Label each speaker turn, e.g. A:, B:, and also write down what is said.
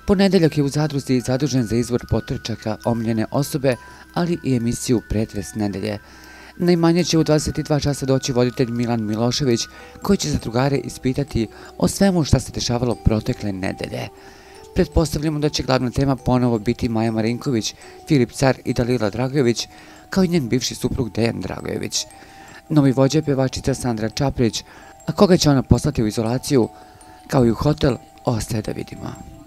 A: Ponedeljak je u Zadruzi zadužen za izbor potrčaka omiljene osobe, ali i emisiju Pretres nedelje. Najmanje će u 22 časa doći voditelj Milan Milošević, koji će zadrugare ispitati o svemu šta se dešavalo protekle nedelje. Pretpostavljamo da će glavna tema ponovo biti Maja Marinković, Filip Car i Dalila Dragojević, kao i njen bivši suprug Dejan Dragojević. Novi vođa je pevačica Sandra Čaprić, a koga će ona poslati u izolaciju, kao i u hotel, ostaje da vidimo.